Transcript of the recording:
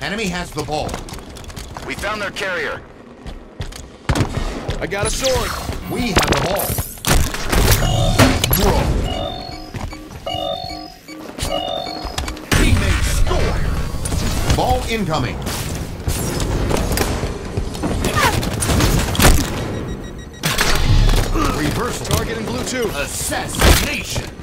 Enemy has the ball. We found their carrier. I got a sword. We have the ball. Bro. Teammate score. Ball incoming. Reversal. Target in blue 2. Assassination.